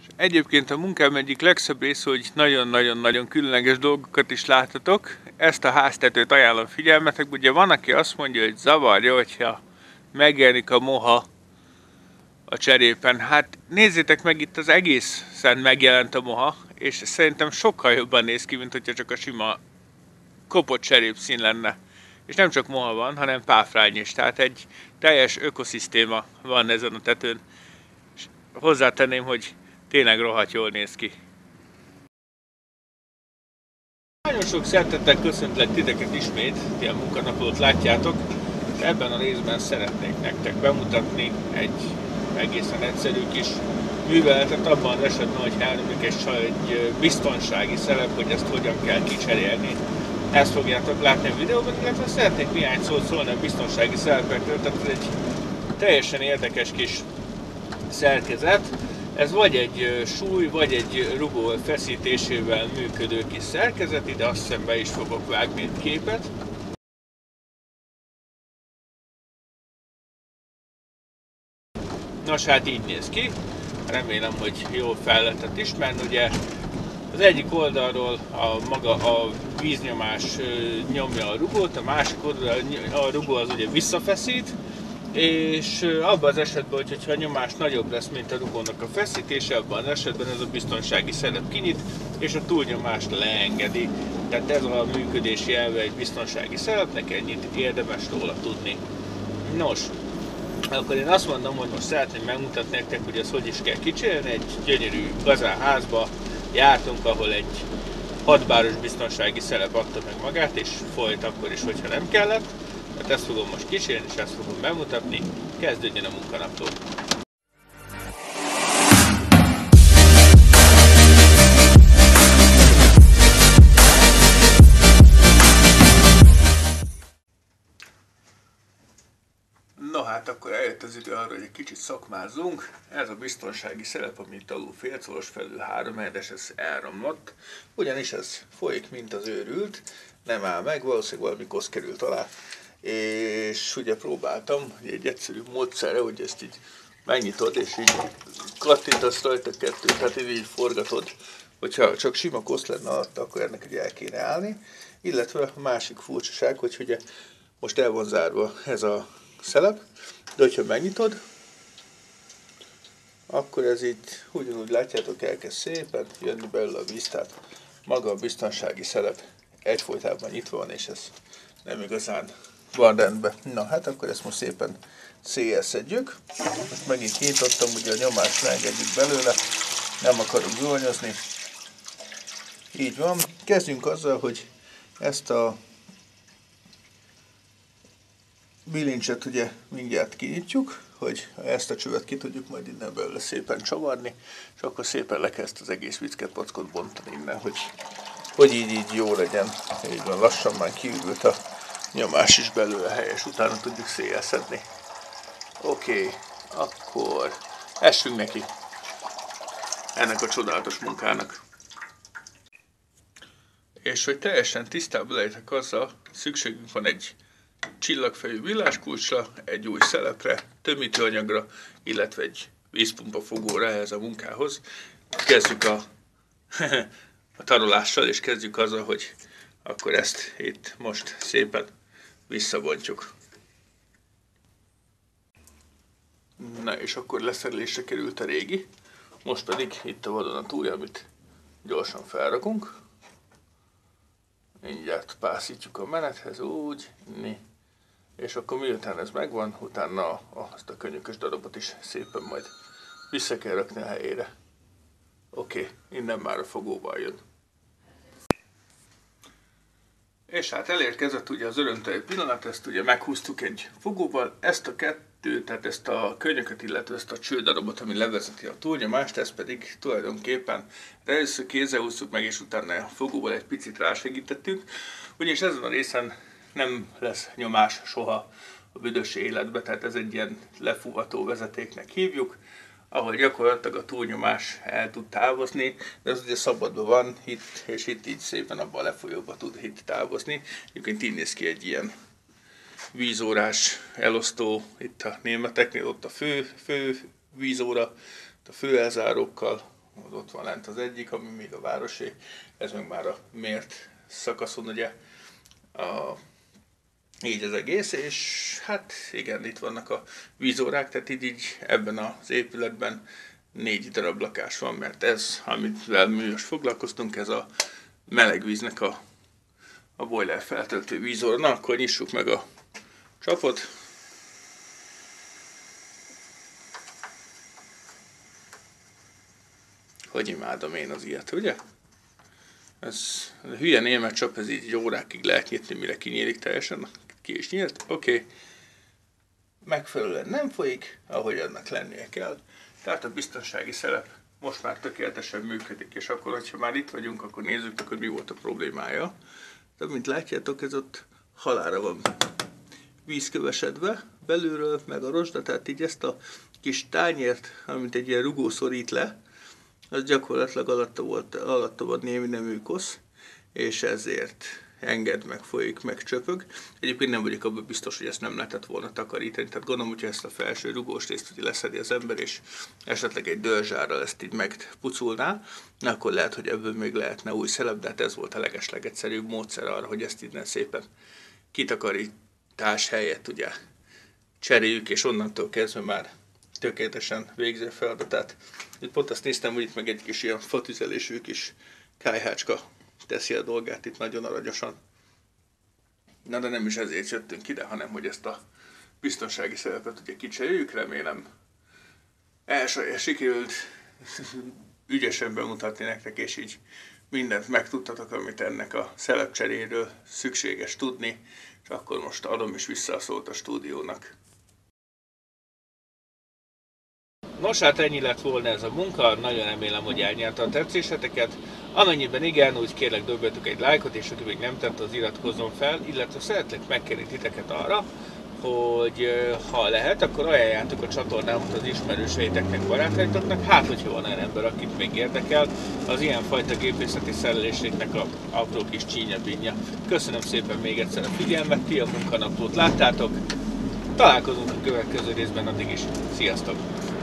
Egyébként a munkám egyik legszebb része, hogy nagyon-nagyon-nagyon különleges dolgokat is láthatok. Ezt a háztetőt ajánlom figyelmetek. Ugye van, aki azt mondja, hogy zavarja, hogyha megjelenik a moha a cserépen. Hát nézzétek meg, itt az egészen megjelent a moha, és szerintem sokkal jobban néz ki, mint hogyha csak a sima kopott cserépszín lenne. És nem csak moha van, hanem páfrány is. Tehát egy teljes ökoszisztéma van ezen a tetőn. És hozzátenném, hogy tényleg rohadt jól néz ki. Nagyon sok szeretettel köszöntlek titeket ismét, ilyen munkanaplót látjátok, és ebben a részben szeretnék nektek bemutatni egy egészen egyszerű kis műveletet abban az esetben, hogy elnömük egy biztonsági szelep, hogy ezt hogyan kell kicserélni. Ezt fogjátok látni a videóban, illetve szeretnék néhány szót szólni a biztonsági szelepekről, tehát ez egy teljesen érdekes kis szerkezet. Ez vagy egy súly, vagy egy rugó feszítésével működő kis szerkezet, ide azt hiszem be is fogok vágni egy képet. Nos, hát így néz ki, remélem, hogy jól fel lehetett ismerni, ugye az egyik oldalról maga a víznyomás nyomja a rugót, a másik oldalról a rugó az ugye visszafeszít, és abban az esetben, hogyha a nyomás nagyobb lesz, mint a rugónak a feszítése, abban az esetben ez a biztonsági szelep kinyit, és a túlnyomást leengedi. Tehát ez a működési elve egy biztonsági szelepnek, ennyit érdemes róla tudni. Nos, akkor én azt mondom, hogy most szeretném megmutatni nektek, hogy ezt hogy is kell kicserélni. Egy gyönyörű gazálházba jártunk, ahol egy 6 báros biztonsági szelep adta meg magát, és folyt akkor is, hogyha nem kellett. Hát ezt fogom most kísérni, és ezt fogom bemutatni. Kezdődjön a munkanaptól! Na hát akkor eljött az idő arra, hogy egy kicsit szakmázzunk. Ez a biztonsági szelep, amit alul félcolos, felül 3, ez elromlott. Ugyanis ez folyik, mint az őrült, nem áll meg, valószínűleg valami kosz került alá. És ugye próbáltam egy egyszerű módszerre, hogy ezt így megnyitod, és így kattintasz rajta kettőt, tehát így forgatod. Hogyha csak sima kosz lenne alatt, akkor ennek ugye el kéne állni. Illetve a másik furcsaság, hogy ugye most el van zárva ez a szelep, de hogyha megnyitod, akkor ez így ugyanúgy látjátok, elkezd szépen jönni belőle a víz, tehát maga a biztonsági szelep egyfolytában nyitva van, és ez nem igazán van rendben. Na hát akkor ezt most szépen széjjel szedjük. Most megint kinyitottam, ugye a nyomást leengedjük belőle, nem akarunk zuhanyozni. Így van. Kezdjünk azzal, hogy ezt a bilincset ugye mindjárt kinyitjuk, hogy ezt a csövet ki tudjuk majd innen belőle szépen csavarni, és akkor szépen le kell ezt az egész vicketpackot bontani innen, hogy így jó legyen. Így van, lassan már kiürült a nyomás is belőle helyes, utána tudjuk széjjel szedni. Oké, akkor essünk neki ennek a csodálatos munkának. És hogy teljesen tisztában legyetek azzal, szükségünk van egy csillagfejű villáskulcsra, egy új szelepre, tömítőanyagra, illetve egy vízpumpa fogóra ehhez a munkához. Kezdjük a tarolással, és kezdjük azzal, hogy akkor ezt itt most szépen visszabontjuk. Na és akkor leszerelésre került a régi, most pedig itt a vadonatúj, amit gyorsan felrakunk. Mindjárt pászítjuk a menethez, úgy, és akkor miután ez megvan, utána azt a könyökös darabot is szépen majd vissza kell rakni a helyére. Oké, innen már a fogóval jön. És hát elérkezett ugye az örömteli pillanat, ezt ugye meghúztuk egy fogóval, ezt a kettőt, tehát ezt a könyököt, illetve ezt a csődarabot, ami levezeti a túlnyomást, ezt pedig tulajdonképpen először kézzel húztuk meg, és utána a fogóval egy picit rásegítettünk, ugyanis ezen a részen nem lesz nyomás soha a büdös életbe, tehát ez egy ilyen lefúvató vezetéknek hívjuk, ahol gyakorlatilag a túlnyomás el tud távozni, de ez ugye szabadban van itt, és itt így szépen abban a lefolyóba tud itt távozni. Egyébként így néz ki egy ilyen vízórás elosztó itt a németeknél, ott a fő vízóra, a fő elzárókkal, ott van lent az egyik, ami még a városé, ez meg már a mért szakaszon ugye így az egész, és hát igen, itt vannak a vízórák, tehát így ebben az épületben 4 darab lakás van, mert ez, amivel mi most foglalkoztunk, ez a melegvíznek a boiler feltöltő vízóra. Na, akkor nyissuk meg a csapot. Hogy imádom én az ilyet, ugye? Ez a hülye német csap, ez így órákig lehet nyitni, mire kinyílik teljesen. Ki is nyílt, oké. Megfelelően nem folyik, ahogy annak lennie kell. Tehát a biztonsági szelep most már tökéletesen működik, és akkor, hogyha már itt vagyunk, akkor nézzük, hogy mi volt a problémája. Tehát, mint látjátok, ez ott halálra van vízkövesedve, belülről meg a rozsda, tehát így ezt a kis tányért, amit egy ilyen rugó szorít le, az gyakorlatilag alatta van némi nemű kosz, és ezért enged, meg folyik, meg csöpög. Egyébként nem vagyok abban biztos, hogy ezt nem lehetett volna takarítani, tehát gondolom, hogyha ezt a felső rugós részt ugye leszedi az ember, és esetleg egy dörzsárral ezt így megpuculná, akkor lehet, hogy ebből még lehetne új szelep, de hát ez volt a legeslegegyszerűbb módszer arra, hogy ezt innen szépen kitakarítás helyett ugye cseréljük, és onnantól kezdve már tökéletesen végzi a feladatát. Itt pont azt néztem, hogy itt meg egy kis ilyen fatüzelésű kis kályhácska teszi a dolgát itt nagyon aranyosan. Na de nem is ezért jöttünk ide, hanem hogy ezt a biztonsági szelepet ugye kicseréljük, remélem sikerült ügyesen bemutatni nektek, és így mindent megtudtatok, amit ennek a szelepcseréről szükséges tudni, és akkor most adom is vissza a szót a stúdiónak. Nos, hát ennyi lett volna ez a munka, nagyon remélem, hogy elnyerte a tetszéseteket. Amennyiben igen, úgy kérlek dobjatok egy lájkot, és aki még nem tette, az iratkozzon fel, illetve szeretlek megkérni titeket arra, hogy ha lehet, akkor ajánljátok a csatornámat az ismerőseiteknek, barátaitoknak, hát hogyha van olyan ember, akit még érdekel, az ilyenfajta gépészeti szereléseknek a apró kis csínya-bínya. Köszönöm szépen még egyszer a figyelmet, ti a munkanaplót láttátok, találkozunk a következő részben, addig is, sziasztok!